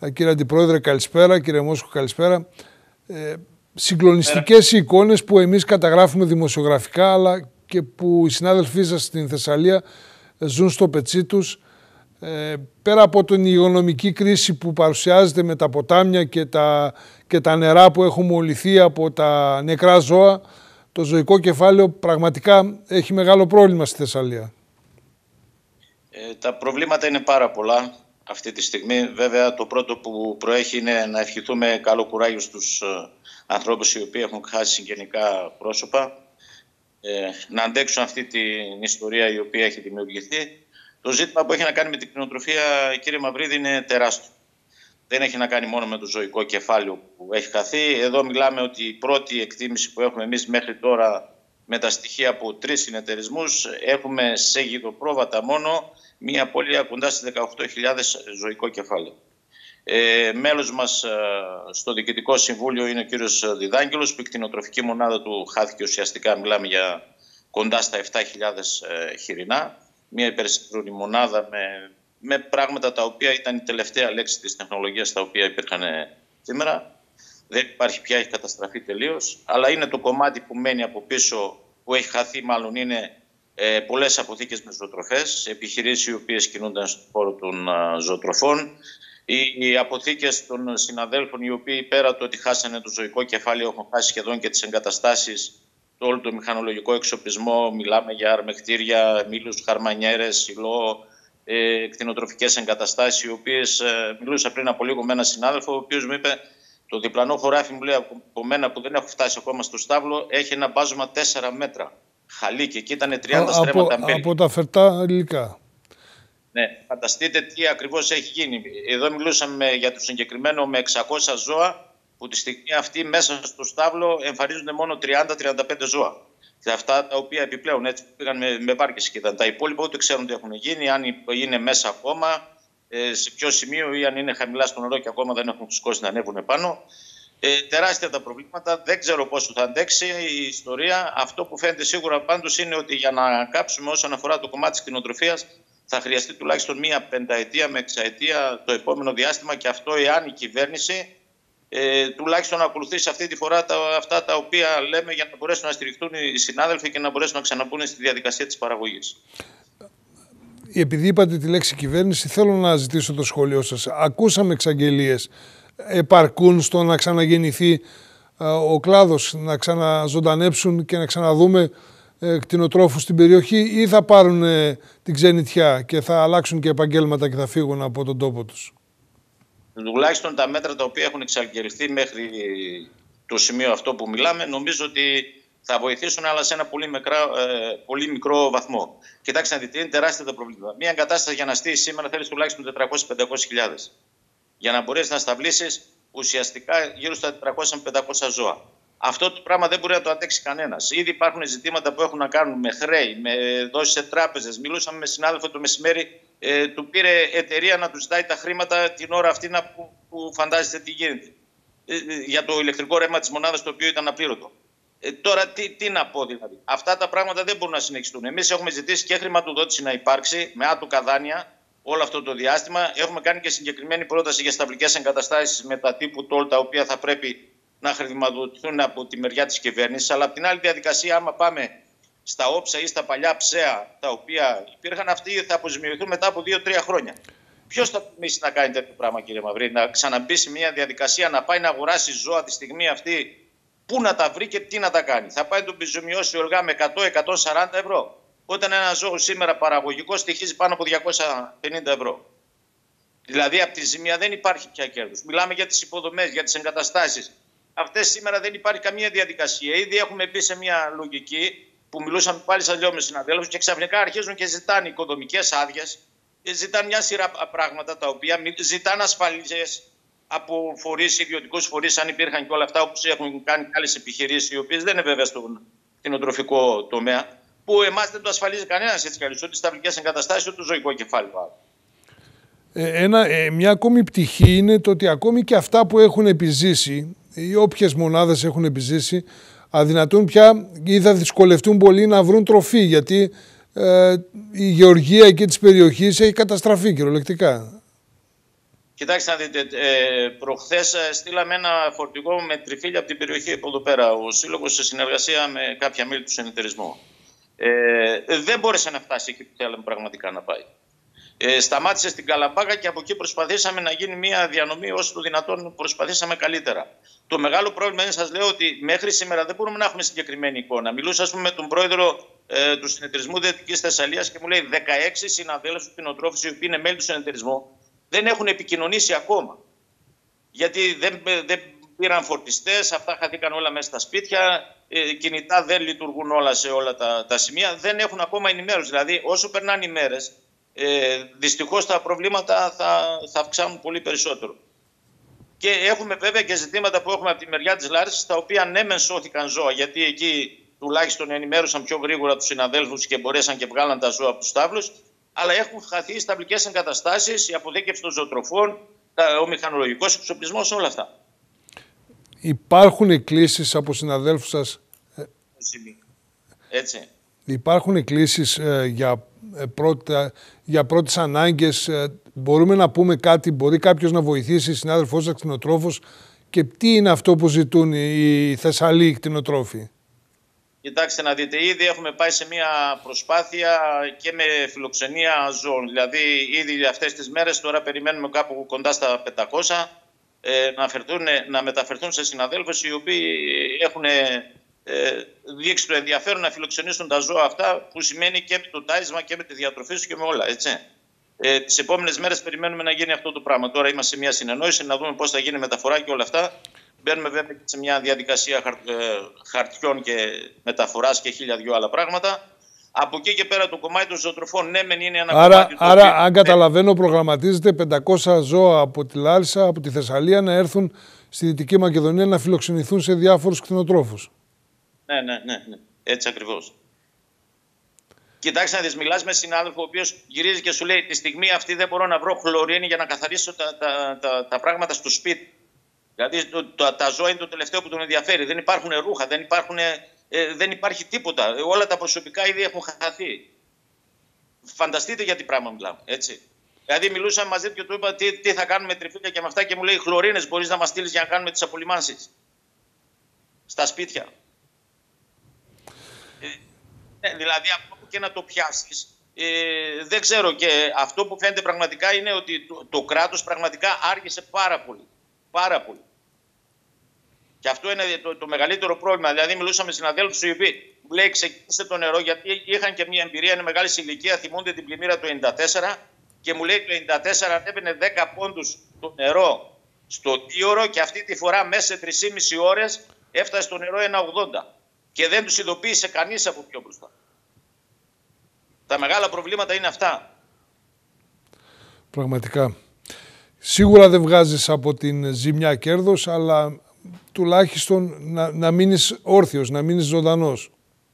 Κύριε Αντιπρόεδρε, καλησπέρα. Κύριε Μόσχο, καλησπέρα. Συγκλονιστικές οι εικόνες που εμείς καταγράφουμε δημοσιογραφικά, αλλά και που οι συνάδελφοί σας στην Θεσσαλία ζουν στο πετσί τους. Πέρα από την υγειονομική κρίση που παρουσιάζεται με τα ποτάμια και τα νερά που έχουν μολυθεί από τα νεκρά ζώα, το ζωικό κεφάλαιο πραγματικά έχει μεγάλο πρόβλημα στη Θεσσαλία. Τα προβλήματα είναι πάρα πολλά αυτή τη στιγμή. Βέβαια, το πρώτο που προέχει είναι να ευχηθούμε καλό κουράγιο στους ανθρώπους οι οποίοι έχουν χάσει συγγενικά πρόσωπα, να αντέξουν αυτή την ιστορία η οποία έχει δημιουργηθεί. Το ζήτημα που έχει να κάνει με την κτηνοτροφία, κύριε Μαυρίδη, είναι τεράστιο. Δεν έχει να κάνει μόνο με το ζωικό κεφάλαιο που έχει χαθεί. Εδώ μιλάμε ότι η πρώτη εκτίμηση που έχουμε εμείς μέχρι τώρα με τα στοιχεία από 3 συνεταιρισμούς, έχουμε σε γηδοπρόβατα μόνο μία απώλεια κοντά στις 18.000 ζωικό κεφάλαιο. Μέλος μας στο Διοικητικό Συμβούλιο είναι ο κύριος Διδάγγελος, που η κτηνοτροφική μονάδα του χάθηκε ουσιαστικά, μιλάμε για κοντά στα 7.000 χοιρινά. Μια υπερσύγχρονη μονάδα με πράγματα τα οποία ήταν η τελευταία λέξη της τεχνολογίας τα οποία υπήρχαν σήμερα. Δεν υπάρχει πια, έχει καταστραφεί τελείως. Αλλά είναι το κομμάτι που μένει από πίσω, που έχει χαθεί μάλλον, είναι πολλές αποθήκες με ζωοτροφές, επιχειρήσεις οι οποίες κινούνταν στον χώρο των ζωοτροφών. Οι αποθήκες των συναδέλφων, οι οποίοι πέρα το ότι χάσανε το ζωικό κεφάλαιο, έχουν χάσει σχεδόν και τις εγκαταστάσεις, το όλο το μηχανολογικό εξοπλισμό. Μιλάμε για αρμεκτήρια, μήλους, χαρμανιέρες, σιλό, κτηνοτροφικές εγκαταστάσεις, οι οποίες μιλούσα πριν από λίγο με έναν συνάδελφο, ο οποίος μου είπε: το διπλανό χωράφι, μου λέει, από μένα που δεν έχω φτάσει ακόμα στο στάβλο, έχει ένα μπάζωμα 4 μέτρα. Χαλί, και εκεί ήταν 30 στρέμματα μπέλη. Από τα φερτά υλικά. Ναι, φανταστείτε τι ακριβώς έχει γίνει. Εδώ μιλούσαμε για το συγκεκριμένο με 600 ζώα, που τη στιγμή αυτή μέσα στο στάβλο εμφανίζονται μόνο 30-35 ζώα. Και αυτά τα οποία επιπλέον έτσι πήγαν με βάρκες και ήταν. Τα υπόλοιπα ούτε ξέρουν τι έχουν γίνει, αν είναι μέσα ακόμα, σε ποιο σημείο, ή αν είναι χαμηλά στο νερό και ακόμα δεν έχουν σηκώσει να ανέβουν πάνω. Τεράστια τα προβλήματα. Δεν ξέρω πόσο θα αντέξει η ιστορία. Αυτό που φαίνεται σίγουρα πάντως είναι ότι για να κάψουμε όσον αφορά το κομμάτι της κτηνοτροφίας, θα χρειαστεί τουλάχιστον μία πενταετία με εξαετία το επόμενο διάστημα, και αυτό εάν η κυβέρνηση τουλάχιστον να ακολουθήσει αυτή τη φορά αυτά τα οποία λέμε, για να μπορέσουν να στηριχτούν οι συνάδελφοι και να μπορέσουν να ξαναμπούν στη διαδικασία της παραγωγής. Επειδή είπατε τη λέξη κυβέρνηση, θέλω να ζητήσω το σχόλιο σας. Ακούσαμε εξαγγελίες. Επαρκούν στο να ξαναγεννηθεί ο κλάδος, να ξαναζωντανέψουν και να ξαναδούμε κτηνοτρόφους στην περιοχή, ή θα πάρουν την ξενιτιά και θα αλλάξουν και επαγγέλματα και θα φύγουν από τον τόπο τους? Τουλάχιστον τα μέτρα τα οποία έχουν εξαγγελθεί μέχρι το σημείο αυτό που μιλάμε, νομίζω ότι θα βοηθήσουν, αλλά σε ένα πολύ μικρό βαθμό. Κοιτάξτε να δείτε, είναι τεράστια τα προβλήματα. Μια εγκατάσταση για να στήσεις σήμερα θέλει τουλάχιστον 400-500 χιλιάδες. Για να μπορέσει να σταυλίσεις ουσιαστικά γύρω στα 400-500 ζώα. Αυτό το πράγμα δεν μπορεί να το αντέξει κανένας. Ήδη υπάρχουν ζητήματα που έχουν να κάνουν με χρέη, με δόσεις σε τράπεζες. Μιλούσαμε με συνάδελφο το μεσημέρι, του πήρε εταιρεία να του ζητάει τα χρήματα την ώρα αυτή που φαντάζεστε τι γίνεται. Για το ηλεκτρικό ρεύμα της μονάδας, το οποίο ήταν απλήρωτο. Τώρα τι να πω δηλαδή. Αυτά τα πράγματα δεν μπορούν να συνεχιστούν. Εμείς έχουμε ζητήσει και χρηματοδότηση να υπάρξει με άτοκα δάνεια όλο αυτό το διάστημα. Έχουμε κάνει και συγκεκριμένη πρόταση για σταυλικές εγκαταστάσεις με τα τύπου τόλ, τα οποία θα πρέπει να χρηματοδοτηθούν από τη μεριά της κυβέρνησης. Αλλά από την άλλη διαδικασία, άμα πάμε στα όψα ή στα παλιά ψέα τα οποία υπήρχαν, αυτοί θα αποζημιωθούν μετά από 2-3 χρόνια. Ποιος θα τολμήσει να κάνει τέτοιο πράγμα, κύριε Μαυρή, να ξαναμπεί σε μια διαδικασία, να πάει να αγοράσει ζώα τη στιγμή αυτή? Πού να τα βρει και τι να τα κάνει? Θα πάει να τον επιζημιώσει οργά με 100-140 ευρώ, όταν ένα ζώο σήμερα παραγωγικό στοιχίζει πάνω από 250 ευρώ. Δηλαδή από τη ζημία δεν υπάρχει πια κέρδος. Μιλάμε για τις υποδομές, για τις εγκαταστάσεις. Αυτές σήμερα δεν υπάρχει καμία διαδικασία. Ήδη έχουμε μπει σε μια λογική που μιλούσαμε πάλι σαν δυο με συναδέλφους, και ξαφνικά αρχίζουν και ζητάνε οικοδομικές άδειες, ζητάνε μια σειρά πράγματα τα οποία ζητάνε ασφαλίσεις από φορείς, ιδιωτικούς φορείς, αν υπήρχαν και όλα αυτά, όπως έχουν κάνει άλλες επιχειρήσεις, οι οποίες δεν είναι βέβαια στον κτηνοτροφικό τομέα, που εμάς δεν το ασφαλίζει κανένας έτσι κι αλλιώς, ούτε σταυλικές εγκαταστάσεις, ούτε το ζωικό κεφάλαιο. Μια ακόμη πτυχή είναι το ότι ακόμη και αυτά που έχουν επιζήσει, ή όποιες μονάδες έχουν επιζήσει, αδυνατούν πια ή θα δυσκολευτούν πολύ να βρουν τροφή, γιατί η γεωργία εκεί της περιοχής έχει καταστραφεί κυριολεκτικά. Κοιτάξτε να δείτε, προχθές στείλαμε ένα φορτηγό με τριφύλια από την περιοχή από εδώ πέρα, ο Σύλλογος, σε συνεργασία με κάποια μέλη του συνεταιρισμού. Δεν μπόρεσε να φτάσει εκεί που θέλαμε πραγματικά να πάει. Σταμάτησε στην Καλαμπάκα και από εκεί προσπαθήσαμε να γίνει μια διανομή όσο το δυνατόν προσπαθήσαμε καλύτερα. Το μεγάλο πρόβλημα είναι, σας λέω, ότι μέχρι σήμερα δεν μπορούμε να έχουμε συγκεκριμένη εικόνα. Μιλούσα, ας πούμε, με τον πρόεδρο του συνεταιρισμού Δυτικής Θεσσαλίας και μου λέει 16 συναδέλφους κτηνοτρόφους, οι οποίοι είναι μέλη του συνεταιρισμού, δεν έχουν επικοινωνήσει ακόμα. Γιατί δεν πήραν φορτιστές, αυτά χαθήκαν όλα μέσα στα σπίτια, κινητά δεν λειτουργούν όλα σε όλα τα σημεία, δεν έχουν ακόμα ενημέρωση. Δηλαδή, όσο περνάνε οι μέρες, δυστυχώς τα προβλήματα θα αυξάνουν πολύ περισσότερο. Και έχουμε βέβαια και ζητήματα που έχουμε από τη μεριά της Λάρισσας, τα οποία ναι μεν σώθηκαν ζώα, γιατί εκεί τουλάχιστον ενημέρωσαν πιο γρήγορα τους συναδέλφους και μπορέσαν και βγάλαν τα ζώα από τους στάβλους, αλλά έχουν χαθεί οι σταυλικές εγκαταστάσεις, η αποθήκευση των ζωοτροφών, ο μηχανολογικός εξοπλισμός, όλα αυτά. Υπάρχουν εκκλήσεις από συναδέλφους σας? Έτσι. Υπάρχουν εκκλήσεις για πρώτες ανάγκες? Μπορούμε να πούμε κάτι, μπορεί κάποιος να βοηθήσει συνάδελφός σας κτηνοτρόφος, και τι είναι αυτό που ζητούν οι Θεσσαλοί κτηνοτρόφοι? Κοιτάξτε να δείτε, ήδη έχουμε πάει σε μια προσπάθεια και με φιλοξενία ζώων. Δηλαδή, ήδη αυτές τις μέρες τώρα περιμένουμε κάπου κοντά στα 500 να μεταφερθούν σε συναδέλφους οι οποίοι έχουν δείξει το ενδιαφέρον να φιλοξενήσουν τα ζώα αυτά, που σημαίνει και με το τάισμα και με τη διατροφή τους και με όλα, έτσι. Τις επόμενες μέρες περιμένουμε να γίνει αυτό το πράγμα. Τώρα είμαστε σε μια συνεννόηση να δούμε πώς θα γίνει η μεταφορά και όλα αυτά. Μπαίνουμε βέβαια και σε μια διαδικασία χαρτιών και μεταφοράς και 1002 άλλα πράγματα. Από εκεί και πέρα το κομμάτι των ζωοτροφών, ναι, μεν είναι ένα κομμάτι. Άρα, αν καταλαβαίνω, προγραμματίζεται 500 ζώα από τη Λάρισα, από τη Θεσσαλία, να έρθουν στη Δυτική Μακεδονία να φιλοξενηθούν σε διάφορους κτηνοτρόφους. Ναι. Έτσι ακριβώς. Κοιτάξτε να δεις, μιλάς με συνάδελφο ο οποίος γυρίζει και σου λέει: τη στιγμή αυτή δεν μπορώ να βρω χλωρίνη για να καθαρίσω τα πράγματα στο σπίτι. Δηλαδή τα ζώα είναι το τελευταίο που τον ενδιαφέρει. Δεν υπάρχουν ρούχα, δεν υπάρχει τίποτα. Όλα τα προσωπικά ήδη έχουν χαθεί. Φανταστείτε για τι πράγμα μιλάμε, έτσι. Δηλαδή μιλούσαμε μαζί του και του είπα τι θα κάνουμε με τριφύλια και με αυτά, και μου λέει: χλωρίνες μπορείς να μας στείλεις για να κάνουμε τις απολυμάνσεις στα σπίτια. Δηλαδή αυτό που και να το πιάσεις, δεν ξέρω. Και αυτό που φαίνεται πραγματικά είναι ότι το κράτος πραγματικά άργησε πάρα πολύ. Πάρα πολύ. Και αυτό είναι το μεγαλύτερο πρόβλημα. Δηλαδή, μιλούσαμε με συναδέλφους οι οποίοι μου λέει: ξεκίνησε το νερό, γιατί είχαν και μια εμπειρία, είναι μεγάλη ηλικία, θυμούνται την πλημμύρα του 1994. Και μου λέει: το 1994 ανέβαινε 10 πόντους το νερό στο 2ωρο, και αυτή τη φορά μέσα σε 3,5 ώρες έφτασε στο νερό 1,80. Και δεν τους ειδοποίησε κανείς από πιο μπροστά. Τα μεγάλα προβλήματα είναι αυτά. Πραγματικά. Σίγουρα δεν βγάζεις από την ζημιά κέρδος, αλλά τουλάχιστον να μείνεις όρθιος, να μείνεις ζωντανός.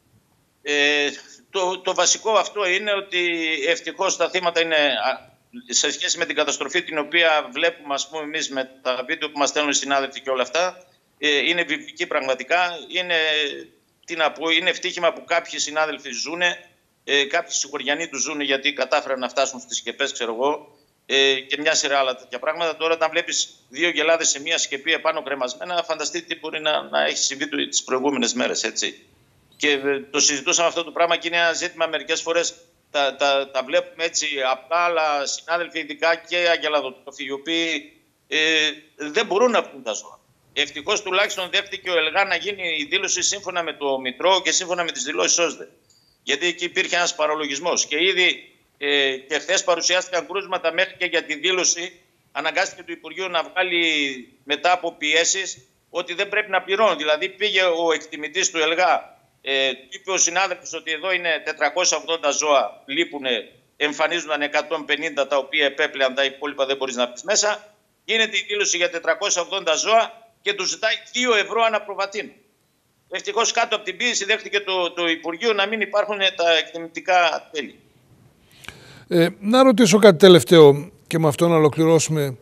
Το βασικό αυτό είναι ότι ευτυχώς τα θύματα είναι, σε σχέση με την καταστροφή την οποία βλέπουμε, ας πούμε, εμείς με τα βίντεο που μας στέλνουν οι συνάδελφοι και όλα αυτά, είναι βιβλική πραγματικά. Είναι ευτύχημα που κάποιοι συνάδελφοι ζουνε, κάποιοι συγχωριανοί τους ζουνε γιατί κατάφεραν να φτάσουν στις σκεπές, ξέρω εγώ, και μια σειρά άλλα τέτοια πράγματα. Τώρα, όταν βλέπεις 2 γελάδες σε μια σκεπή επάνω κρεμασμένα, φανταστείτε τι μπορεί να έχει συμβεί τις προηγούμενες μέρες, έτσι. Και το συζητούσαμε αυτό το πράγμα και είναι ένα ζήτημα μερικές φορές. Τα βλέπουμε έτσι απλά, αλλά συνάδελφοι, ειδικά και αγελαδοτρόφοι, οι οποίοι δεν μπορούν να πούν τα ζώα. Ευτυχώς τουλάχιστον δέχτηκε ο ΕΛΓΑ να γίνει η δήλωση σύμφωνα με το Μητρό και σύμφωνα με τις δηλώσεις ΩΣΔΕ. Γιατί εκεί υπήρχε ένας παραλογισμός. Και ήδη και χθες παρουσιάστηκαν κρούσματα μέχρι και για τη δήλωση. Αναγκάστηκε το Υπουργείο να βγάλει μετά από πιέσεις ότι δεν πρέπει να πληρώνει. Δηλαδή πήγε ο εκτιμητής του ΕΛΓΑ, είπε ο συνάδελφος ότι εδώ είναι 480 ζώα, λείπουν, εμφανίζονταν 150 τα οποία επέπλεαν, τα υπόλοιπα δεν μπορείς να πεις μέσα. Γίνεται η δήλωση για 480 ζώα και του ζητάει 2 ευρώ ανά προβατήν. Ευτυχώς κάτω από την πίεση δέχτηκε το Υπουργείο να μην υπάρχουν τα εκτιμητικά τέλη. Να ρωτήσω κάτι τελευταίο και με αυτό να ολοκληρώσουμε.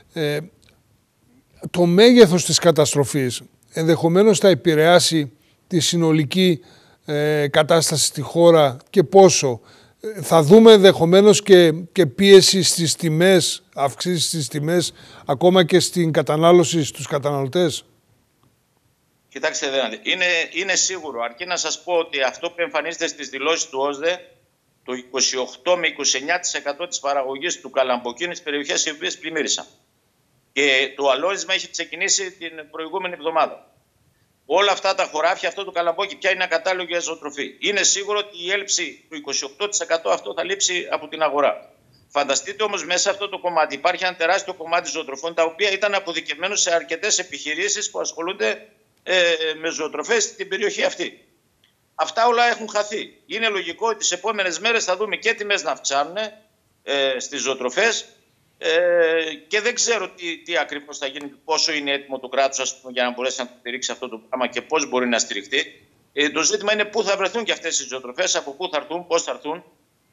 Το μέγεθος της καταστροφής ενδεχομένως θα επηρεάσει τη συνολική κατάσταση στη χώρα, και πόσο? Θα δούμε ενδεχομένως και πίεση στις τιμές, αυξήσεις στις τιμές, ακόμα και στην κατανάλωση στους καταναλωτές. Κοιτάξτε, είναι σίγουρο. Αρκεί να σας πω ότι αυτό που εμφανίζεται στις δηλώσεις του ΟΣΔΕ, το 28 με 29% της παραγωγής του καλαμποκίου είναι στις περιοχές οι οποίες πλημμύρισαν. Και το αλόρισμα έχει ξεκινήσει την προηγούμενη εβδομάδα. Όλα αυτά τα χωράφια, αυτό το καλαμπόκι πια είναι ακατάλληλο για ζωοτροφή. Είναι σίγουρο ότι η έλλειψη του 28% αυτό θα λείψει από την αγορά. Φανταστείτε όμως μέσα σε αυτό το κομμάτι υπάρχει ένα τεράστιο κομμάτι ζωοτροφών, τα οποία ήταν αποδικευμένο σε αρκετές επιχειρήσεις που ασχολούνται με ζωοτροφές στην περιοχή αυτή. Αυτά όλα έχουν χαθεί. Είναι λογικό ότι τις επόμενες μέρες θα δούμε και τιμές να αυξάνουν στις ζωοτροφές και δεν ξέρω τι ακριβώς θα γίνει, πόσο είναι έτοιμο το κράτος για να μπορέσει να στηρίξει αυτό το πράγμα και πώς μπορεί να στηριχτεί. Το ζήτημα είναι πού θα βρεθούν και αυτές οι ζωοτροφές, από πού θα έρθουν, πώς θα έρθουν.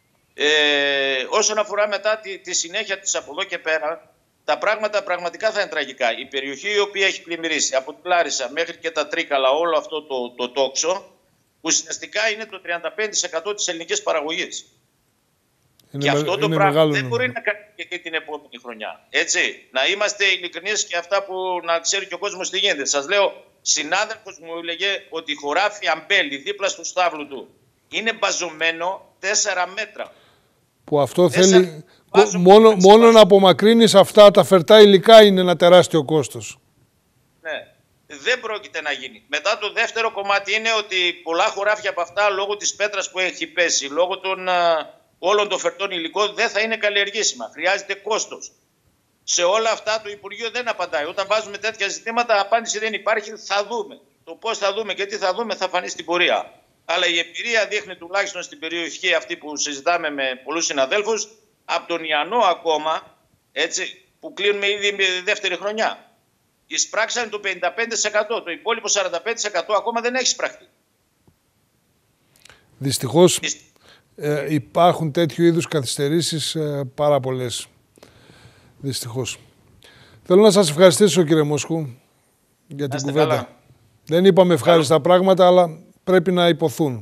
Όσον αφορά μετά τη συνέχεια της από εδώ και πέρα, τα πράγματα πραγματικά θα είναι τραγικά. Η περιοχή η οποία έχει πλημμυρίσει από τη Λάρισα μέχρι και τα Τρίκαλα, όλο αυτό το τόξο, ουσιαστικά είναι το 35% της ελληνικής παραγωγής. Και αυτό το πράγμα δεν μπορεί να κάνει και την επόμενη χρονιά. Έτσι, να είμαστε ειλικρινείς και αυτά που να ξέρει και ο κόσμος τι γίνεται. Σας λέω, συνάδελφος μου έλεγε ότι χωράφι αμπέλι δίπλα στο στάβλο του είναι μπαζωμένο 4 μέτρα. Που αυτό θέλει μόνο να απομακρύνεις αυτά τα φερτά υλικά είναι ένα τεράστιο κόστος. Ναι, δεν πρόκειται να γίνει. Μετά το δεύτερο κομμάτι είναι ότι πολλά χωράφια από αυτά λόγω της πέτρας που έχει πέσει, λόγω των όλων των φερτών υλικών δεν θα είναι καλλιεργήσιμα. Χρειάζεται κόστος. Σε όλα αυτά το Υπουργείο δεν απαντάει. Όταν βάζουμε τέτοια ζητήματα, απάντηση δεν υπάρχει. Θα δούμε. Το πώς θα δούμε και τι θα δούμε θα φανεί στην πορεία. Αλλά η εμπειρία δείχνει, τουλάχιστον στην περιοχή αυτή που συζητάμε με πολλούς συναδέλφους, από τον Ιαννό ακόμα, έτσι, που κλείνουμε ήδη με δεύτερη χρονιά, εισπράξαν το 55%. Το υπόλοιπο 45% ακόμα δεν έχει εισπραχτεί. Δυστυχώς υπάρχουν τέτοιου είδους καθυστερήσεις πάρα πολλές. Δυστυχώς. Θέλω να σας ευχαριστήσω, κύριε Μόσχου, για την κουβέντα. Καλά. Δεν είπαμε ευχάριστα πράγματα, αλλά πρέπει να υποθούν.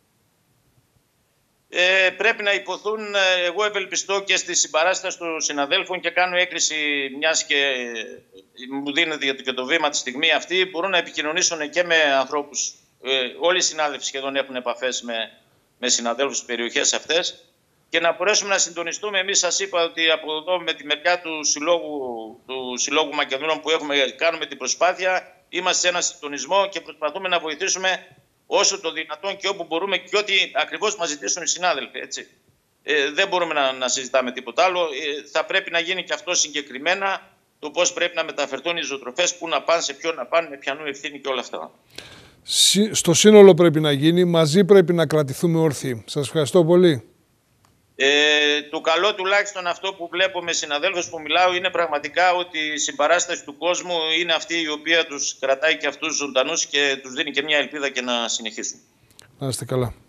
Πρέπει να υποθούν. Εγώ ευελπιστώ και στη συμπαράσταση των συναδέλφων και κάνω έκκληση, μιας και μου δίνεται και το βήμα τη στιγμή αυτή, μπορούν να επικοινωνήσουν και με ανθρώπους. Όλοι οι συνάδελφοι σχεδόν έχουν επαφές με συναδέλφους στις περιοχές αυτές και να μπορέσουμε να συντονιστούμε. Εμείς σας είπα ότι από εδώ με τη μεριά του Συλλόγου Μακεδόνων που κάνουμε την προσπάθεια, είμαστε σε ένα συντονισμό και προσπαθούμε να βοηθήσουμε όσο το δυνατόν και όπου μπορούμε και ό,τι ακριβώς μας ζητήσουν οι συνάδελφοι. Έτσι. Δεν μπορούμε να συζητάμε τίποτα άλλο. Θα πρέπει να γίνει και αυτό συγκεκριμένα, το πώς πρέπει να μεταφερθούν οι ζωοτροφές, πού να πάνε, σε ποιον να πάνε, με ποιανού ευθύνη και όλα αυτά. Στο σύνολο πρέπει να γίνει, μαζί πρέπει να κρατηθούμε όρθιοι. Σας ευχαριστώ πολύ. Το καλό τουλάχιστον αυτό που βλέπω με συναδέλφους που μιλάω είναι πραγματικά ότι η συμπαράσταση του κόσμου είναι αυτή η οποία τους κρατάει και αυτούς ζωντανούς και τους δίνει και μια ελπίδα και να συνεχίσουν. Να είστε καλά.